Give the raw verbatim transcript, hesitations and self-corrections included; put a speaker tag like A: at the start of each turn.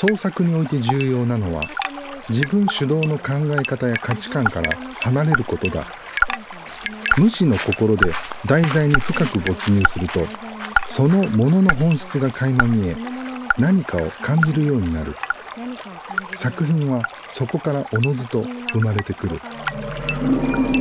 A: 創作において重要なのは、自分主導の考え方や価値観から離れることだ。無視の心で題材に深く没入すると、そのものの本質が垣間見え、何かを感じるようになる。作品はそこからおのずと生まれてくる。